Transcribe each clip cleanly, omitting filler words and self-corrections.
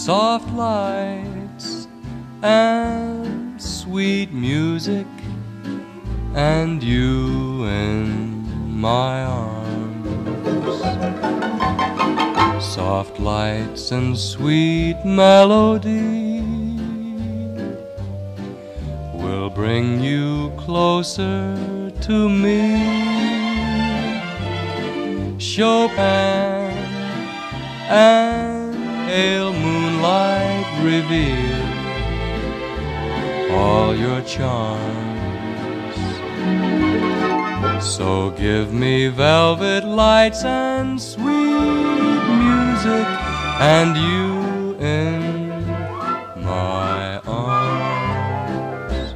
soft lights and sweet music, and you in my arms. Soft lights and sweet melody will bring you closer to me. Chopin and pale moonlight reveal all your charms. So give me velvet lights and sweet music, and you in my arms.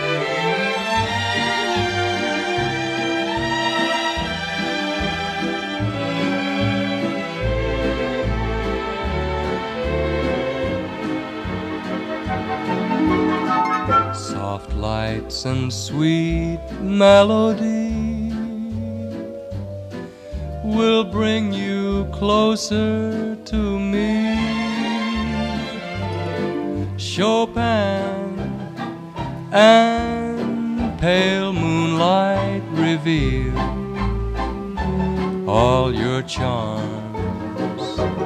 Soft lights and sweet melody will bring you closer to me. Chopin and pale moonlight reveal all your charms.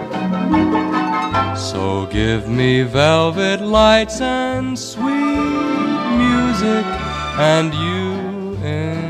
So give me velvet lights and sweet music, and you in